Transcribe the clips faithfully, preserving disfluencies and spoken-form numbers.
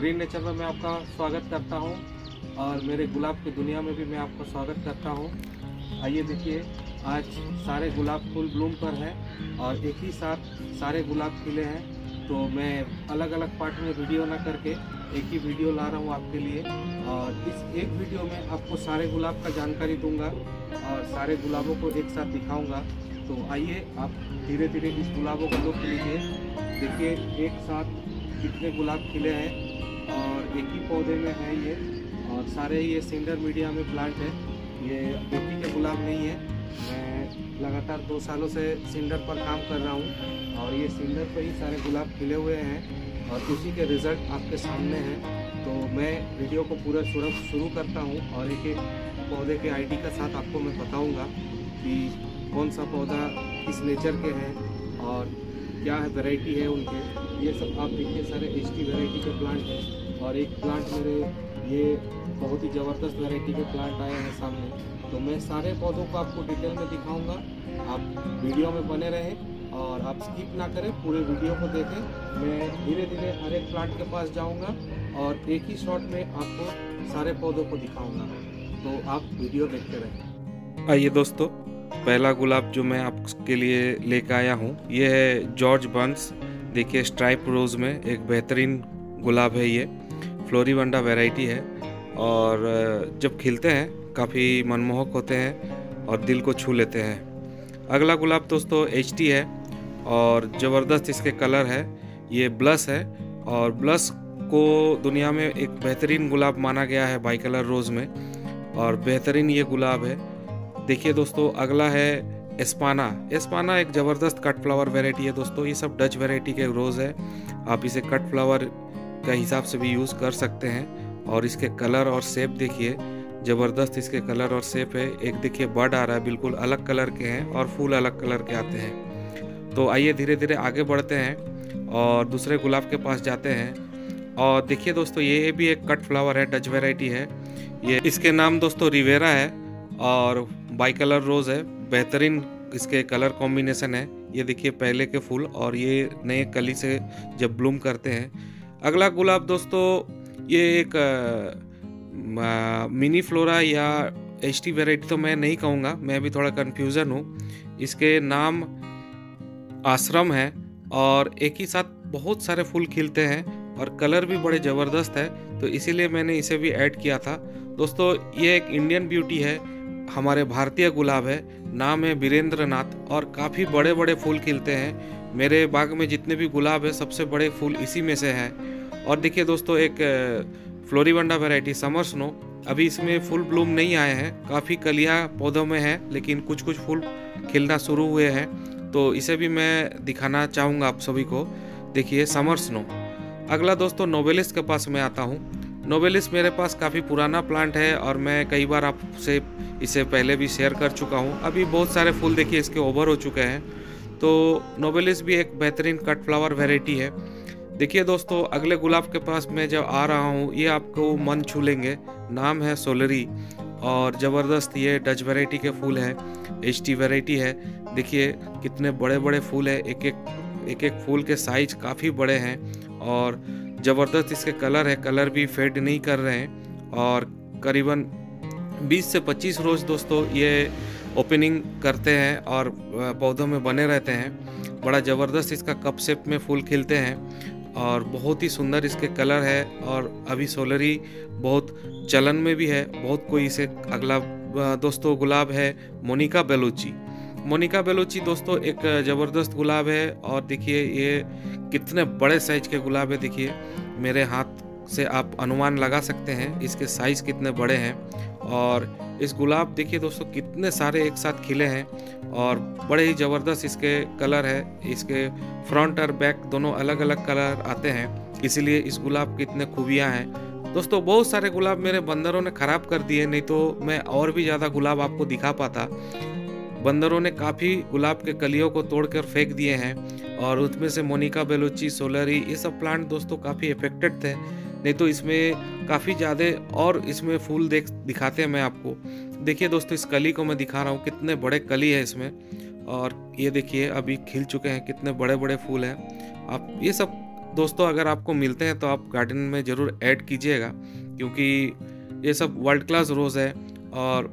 Green nature में मैं आपका स्वागत करता हूं और मेरे गुलाब की दुनिया में भी मैं आपका स्वागत करता हूं। आइए देखिए, आज सारे गुलाब फुल ब्लूम पर हैं और एक ही साथ सारे गुलाब खिले हैं। तो मैं अलग अलग पार्ट में वीडियो ना करके एक ही वीडियो ला रहा हूं आपके लिए, और इस एक वीडियो में आपको सारे गुलाब का जानकारी दूंगा और सारे गुलाबों को एक साथ दिखाऊंगा। तो आइए आप धीरे धीरे इस गुलाबों का लुत्फ लीजिए। देखिए एक साथ कितने गुलाब खिले हैं और एक ही पौधे में है ये, और सारे ये सिंडर मीडिया में प्लांट है। ये बेटी के गुलाब नहीं है। मैं लगातार दो सालों से सिंडर पर काम कर रहा हूँ और ये सिंडर पर ही सारे गुलाब खिले हुए हैं और उसी के रिज़ल्ट आपके सामने हैं। तो मैं वीडियो को पूरा शुरू शुरू करता हूँ और एक एक पौधे के आईडी का साथ आपको मैं बताऊँगा कि कौन सा पौधा किस नेचर के हैं और क्या है वैरायटी है उनके। ये सब आप देखिए, सारे एच टी वैरायटी के प्लांट हैं और एक प्लांट मेरे ये बहुत ही ज़बरदस्त वैरायटी के प्लांट आए हैं सामने। तो मैं सारे पौधों को आपको डिटेल में दिखाऊंगा। आप वीडियो में बने रहें और आप स्किप ना करें, पूरे वीडियो को देखें। मैं धीरे धीरे हर एक प्लांट के पास जाऊँगा और एक ही शॉट में आपको सारे पौधों को दिखाऊँगा। तो आप वीडियो देखते रहें। आइए दोस्तों, पहला गुलाब जो मैं आपके लिए लेकर आया हूँ ये है जॉर्ज बंस। देखिए स्ट्राइप रोज़ में एक बेहतरीन गुलाब है ये, फ्लोरीवंडा वैरायटी है और जब खिलते हैं काफ़ी मनमोहक होते हैं और दिल को छू लेते हैं। अगला गुलाब दोस्तों एच टी है और ज़बरदस्त इसके कलर है। ये ब्लस है और ब्लस को दुनिया में एक बेहतरीन गुलाब माना गया है बाई कलर रोज़ में, और बेहतरीन ये गुलाब है। देखिए दोस्तों, अगला है एस्पाना। एस्पाना एक ज़बरदस्त कट फ्लावर वैरायटी है दोस्तों। ये सब डच वैरायटी के रोज़ है। आप इसे कट फ्लावर का हिसाब से भी यूज़ कर सकते हैं। और इसके कलर और शेप देखिए, ज़बरदस्त इसके कलर और शेप है। एक देखिए बड आ रहा है, बिल्कुल अलग कलर के हैं और फूल अलग कलर के आते हैं। तो आइए धीरे धीरे आगे बढ़ते हैं और दूसरे गुलाब के पास जाते हैं। और देखिए दोस्तों, ये भी एक कट फ्लावर है, डच वैरायटी है ये। इसके नाम दोस्तों रिवेरा है और बाई कलर रोज़ है। बेहतरीन इसके कलर कॉम्बिनेशन है। ये देखिए पहले के फूल और ये नए कली से जब ब्लूम करते हैं। अगला गुलाब दोस्तों ये एक आ, मिनी फ्लोरा या एच टी वैरायटी तो मैं नहीं कहूँगा, मैं भी थोड़ा कन्फ्यूज़न हूँ। इसके नाम आश्रम है और एक ही साथ बहुत सारे फूल खिलते हैं और कलर भी बड़े ज़बरदस्त है, तो इसीलिए मैंने इसे भी ऐड किया था। दोस्तों ये एक इंडियन ब्यूटी है, हमारे भारतीय गुलाब है। नाम है वीरेंद्र नाथ और काफ़ी बड़े बड़े फूल खिलते हैं। मेरे बाग में जितने भी गुलाब है सबसे बड़े फूल इसी में से हैं। और देखिए दोस्तों, एक फ्लोरीवंडा वैरायटी समर स्नो, अभी इसमें फुल ब्लूम नहीं आए हैं, काफ़ी कलियाँ पौधों में हैं, लेकिन कुछ कुछ फूल खिलना शुरू हुए हैं। तो इसे भी मैं दिखाना चाहूँगा आप सभी को। देखिए समर स्नो। अगला दोस्तों नोबेलिस के पास मैं आता हूँ। नोबेलिस मेरे पास काफ़ी पुराना प्लांट है और मैं कई बार आपसे इसे पहले भी शेयर कर चुका हूँ। अभी बहुत सारे फूल देखिए इसके ओवर हो चुके हैं। तो नोबेलिस भी एक बेहतरीन कट फ्लावर वैरायटी है। देखिए दोस्तों, अगले गुलाब के पास मैं जब आ रहा हूँ, ये आपको मन छू लेंगे। नाम है सोलरी और ज़बरदस्त ये डच वैरायटी के फूल है, एच टी वैरायटी है। देखिए कितने बड़े बड़े फूल है, एक एक एक एक फूल के साइज काफ़ी बड़े हैं और ज़बरदस्त इसके कलर है। कलर भी फेड नहीं कर रहे हैं और करीबन बीस से पच्चीस रोज़ दोस्तों ये ओपनिंग करते हैं और पौधों में बने रहते हैं। बड़ा ज़बरदस्त इसका कप शेप में फूल खिलते हैं और बहुत ही सुंदर इसके कलर है। और अभी सोलरी बहुत चलन में भी है, बहुत कोई इसे। अगला दोस्तों गुलाब है मोनिका बेलुची। मोनिका बेलुची दोस्तों एक ज़बरदस्त गुलाब है और देखिए ये कितने बड़े साइज के गुलाब है। देखिए मेरे हाथ से आप अनुमान लगा सकते हैं इसके साइज़ कितने बड़े हैं। और इस गुलाब देखिए दोस्तों कितने सारे एक साथ खिले हैं और बड़े ही ज़बरदस्त इसके कलर है। इसके फ्रंट और बैक दोनों अलग अलग कलर आते हैं, इसीलिए इस गुलाब की इतने खूबियाँ हैं। दोस्तों बहुत सारे गुलाब मेरे बंदरों ने ख़राब कर दिए, नहीं तो मैं और भी ज़्यादा गुलाब आपको दिखा पाता। बंदरों ने काफ़ी गुलाब के कलियों को तोड़कर फेंक दिए हैं और उसमें से मोनिका बेलुची, सोलरी, ये सब प्लांट दोस्तों काफ़ी इफेक्टेड थे। नहीं तो इसमें काफ़ी ज़्यादा और इसमें फूल देख दिखाते हैं मैं आपको। देखिए दोस्तों, इस कली को मैं दिखा रहा हूँ, कितने बड़े कली है इसमें। और ये देखिए अभी खिल चुके हैं, कितने बड़े बड़े फूल हैं। आप ये सब दोस्तों अगर आपको मिलते हैं तो आप गार्डन में ज़रूर ऐड कीजिएगा, क्योंकि ये सब वर्ल्ड क्लास रोज़ है और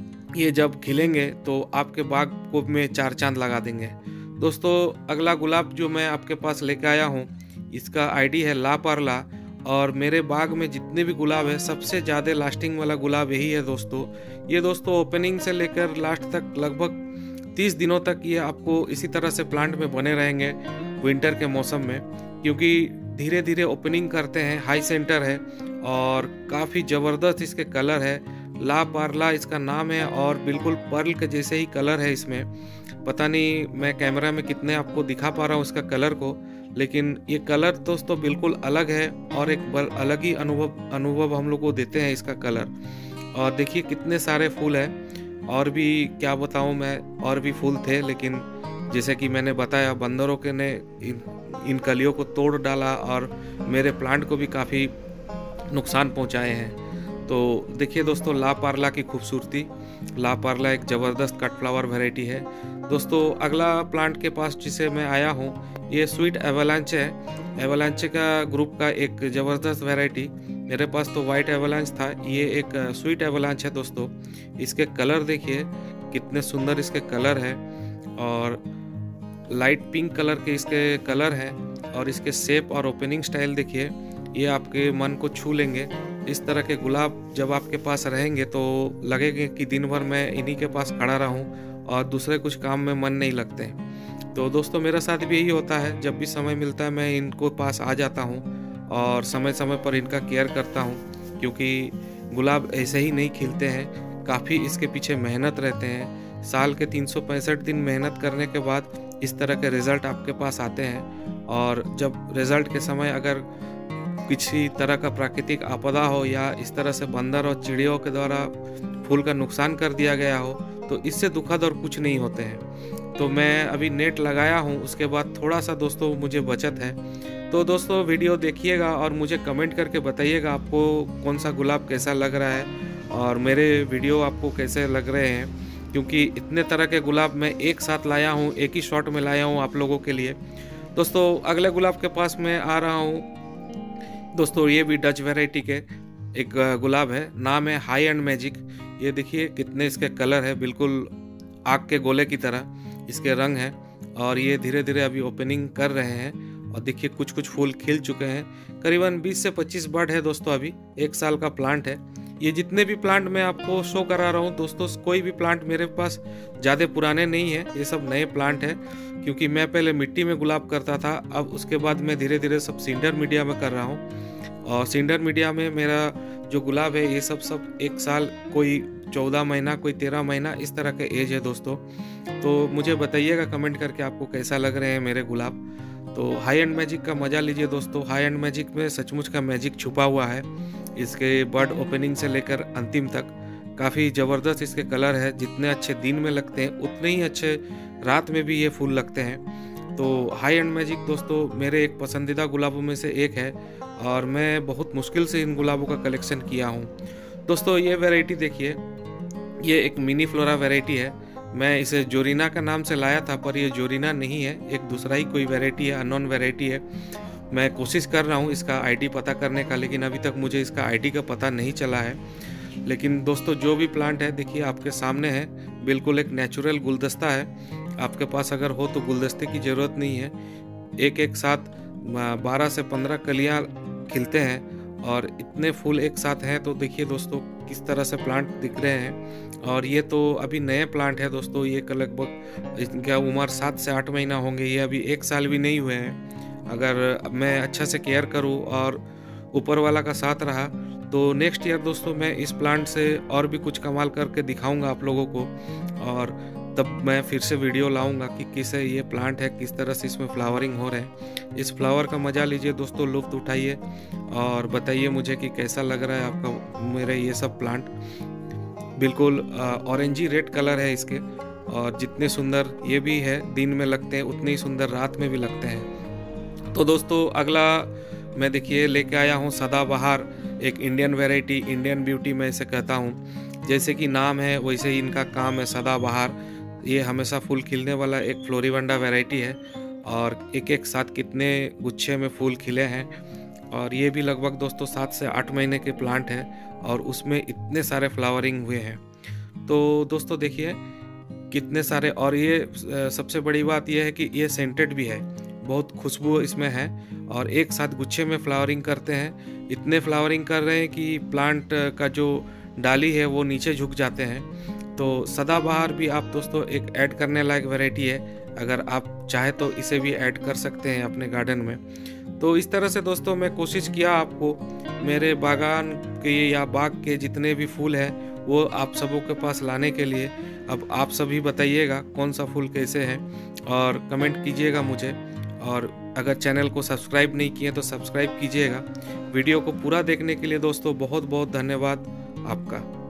ये जब खिलेंगे तो आपके बाग को में चार चांद लगा देंगे। दोस्तों अगला गुलाब जो मैं आपके पास लेके आया हूँ, इसका आईडी है ला पार्ला, और मेरे बाग में जितने भी गुलाब है सबसे ज़्यादा लास्टिंग वाला गुलाब यही है दोस्तों। ये दोस्तों ओपनिंग से लेकर लास्ट तक लगभग तीस दिनों तक ये आपको इसी तरह से प्लांट में बने रहेंगे विंटर के मौसम में, क्योंकि धीरे धीरे ओपनिंग करते हैं। हाई सेंटर है और काफ़ी ज़बरदस्त इसके कलर है। ला पार्ला इसका नाम है और बिल्कुल पर्ल के जैसे ही कलर है इसमें। पता नहीं मैं कैमरा में कितने आपको दिखा पा रहा हूँ इसका कलर को, लेकिन ये कलर दोस्तों बिल्कुल अलग है और एक अलग ही अनुभव अनुभव हम लोग को देते हैं इसका कलर। और देखिए कितने सारे फूल हैं, और भी क्या बताऊँ मैं, और भी फूल थे, लेकिन जैसे कि मैंने बताया बंदरों के ने इन, इन कलियों को तोड़ डाला और मेरे प्लांट को भी काफ़ी नुकसान पहुंचाए हैं। तो देखिए दोस्तों ला पार्ला की खूबसूरती। ला पार्ला एक ज़बरदस्त कट फ्लावर वैरायटी है। दोस्तों अगला प्लांट के पास जिसे मैं आया हूँ ये स्वीट एवलांच है। एवलांच का ग्रुप का एक ज़बरदस्त वैरायटी। मेरे पास तो वाइट एवलांच था, ये एक स्वीट एवलांच है दोस्तों। इसके कलर देखिए कितने सुंदर इसके कलर है, और लाइट पिंक कलर के इसके कलर हैं, और इसके शेप और ओपनिंग स्टाइल देखिए, ये आपके मन को छू लेंगे। इस तरह के गुलाब जब आपके पास रहेंगे तो लगेगा कि दिन भर मैं इन्हीं के पास खड़ा रहूं और दूसरे कुछ काम में मन नहीं लगते। तो दोस्तों मेरे साथ भी यही होता है, जब भी समय मिलता है मैं इनको पास आ जाता हूं और समय समय पर इनका केयर करता हूं, क्योंकि गुलाब ऐसे ही नहीं खिलते हैं, काफ़ी इसके पीछे मेहनत रहते हैं। साल के तीन सौ पैंसठ दिन मेहनत करने के बाद इस तरह के रिज़ल्ट आपके पास आते हैं। और जब रिज़ल्ट के समय अगर किसी तरह का प्राकृतिक आपदा हो या इस तरह से बंदर और चिड़ियों के द्वारा फूल का नुकसान कर दिया गया हो, तो इससे दुखद और कुछ नहीं होते हैं। तो मैं अभी नेट लगाया हूँ, उसके बाद थोड़ा सा दोस्तों मुझे बचत है। तो दोस्तों वीडियो देखिएगा और मुझे कमेंट करके बताइएगा आपको कौन सा गुलाब कैसा लग रहा है और मेरे वीडियो आपको कैसे लग रहे हैं, क्योंकि इतने तरह के गुलाब मैं एक साथ लाया हूँ, एक ही शॉट में लाया हूँ आप लोगों के लिए। दोस्तों अगले गुलाब के पास मैं आ रहा हूँ दोस्तों, ये भी डच वैरायटी के एक गुलाब है, नाम है हाई एंड मैजिक। ये देखिए कितने इसके कलर है, बिल्कुल आग के गोले की तरह इसके रंग हैं, और ये धीरे धीरे अभी ओपनिंग कर रहे हैं। और देखिए कुछ कुछ फूल खिल चुके हैं। करीबन बीस से पच्चीस बड है दोस्तों, अभी एक साल का प्लांट है। ये जितने भी प्लांट मैं आपको शो करा रहा हूँ दोस्तों, कोई भी प्लांट मेरे पास ज़्यादा पुराने नहीं है, ये सब नए प्लांट हैं, क्योंकि मैं पहले मिट्टी में गुलाब करता था, अब उसके बाद मैं धीरे धीरे सब सिंडर मीडिया में कर रहा हूँ। और सिंडर मीडिया में मेरा जो गुलाब है ये सब सब एक साल, कोई चौदह महीना, कोई तेरह महीना, इस तरह के एज है दोस्तों। तो मुझे बताइएगा कमेंट करके आपको कैसा लग रहे हैं मेरे गुलाब। तो हाई एंड मैजिक का मज़ा लीजिए दोस्तों। हाई एंड मैजिक में सचमुच का मैजिक छुपा हुआ है। इसके बर्ड ओपनिंग से लेकर अंतिम तक काफ़ी ज़बरदस्त इसके कलर है। जितने अच्छे दिन में लगते हैं उतने ही अच्छे रात में भी ये फूल लगते हैं। तो हाई एंड मैजिक दोस्तों मेरे एक पसंदीदा गुलाबों में से एक है, और मैं बहुत मुश्किल से इन गुलाबों का कलेक्शन किया हूँ दोस्तों। ये वैरायटी देखिए, ये एक मिनी फ्लोरा वैरायटी है। मैं इसे जोरीना का नाम से लाया था, पर ये जोरीना नहीं है, एक दूसरा ही कोई वैरायटी है, अननोन वैरायटी है। मैं कोशिश कर रहा हूँ इसका आईडी पता करने का, लेकिन अभी तक मुझे इसका आईडी का पता नहीं चला है। लेकिन दोस्तों जो भी प्लांट है देखिए आपके सामने है, बिल्कुल एक नेचुरल गुलदस्ता है। आपके पास अगर हो तो गुलदस्ते की ज़रूरत नहीं है। एक एक साथ बारह से पंद्रह कलियाँ खिलते हैं और इतने फूल एक साथ हैं। तो देखिए दोस्तों किस तरह से प्लांट दिख रहे हैं। और ये तो अभी नए प्लांट है दोस्तों, ये लगभग इनका उम्र सात से आठ महीना होंगे, ये अभी एक साल भी नहीं हुए हैं। अगर मैं अच्छा से केयर करूं और ऊपर वाला का साथ रहा तो नेक्स्ट ईयर दोस्तों मैं इस प्लांट से और भी कुछ कमाल करके दिखाऊंगा आप लोगों को, और तब मैं फिर से वीडियो लाऊंगा कि किसे ये प्लांट है, किस तरह से इसमें फ्लावरिंग हो रहे हैं। इस फ्लावर का मज़ा लीजिए दोस्तों, लुत्फ़ उठाइए और बताइए मुझे कि कैसा लग रहा है आपका मेरे ये सब प्लांट। बिल्कुल ऑरेंजी रेड कलर है इसके, और जितने सुंदर ये भी है दिन में लगते हैं उतने ही सुंदर रात में भी लगते हैं। तो दोस्तों अगला मैं देखिए लेके आया हूँ सदाबहार, एक इंडियन वैरायटी, इंडियन ब्यूटी मैं इसे कहता हूँ। जैसे कि नाम है वैसे ही इनका काम है, सदाबहार। ये हमेशा फूल खिलने वाला एक फ्लोरिवंडा वैरायटी है, और एक एक साथ कितने गुच्छे में फूल खिले हैं। और ये भी लगभग दोस्तों सात से आठ महीने के प्लांट है और उसमें इतने सारे फ्लावरिंग हुए हैं। तो दोस्तों देखिए कितने सारे, और ये सबसे बड़ी बात यह है कि ये सेंटेड भी है, बहुत खुशबू इसमें है और एक साथ गुच्छे में फ्लावरिंग करते हैं। इतने फ्लावरिंग कर रहे हैं कि प्लांट का जो डाली है वो नीचे झुक जाते हैं। तो सदाबहार भी आप दोस्तों एक ऐड करने लायक वैरायटी है, अगर आप चाहे तो इसे भी ऐड कर सकते हैं अपने गार्डन में। तो इस तरह से दोस्तों मैं कोशिश किया आपको मेरे बागान के या बाग के जितने भी फूल हैं वो आप सबों के पास लाने के लिए। अब आप सभी बताइएगा कौन सा फूल कैसे है और कमेंट कीजिएगा मुझे। और अगर चैनल को सब्सक्राइब नहीं किए तो सब्सक्राइब कीजिएगा। वीडियो को पूरा देखने के लिए दोस्तों बहुत बहुत धन्यवाद आपका।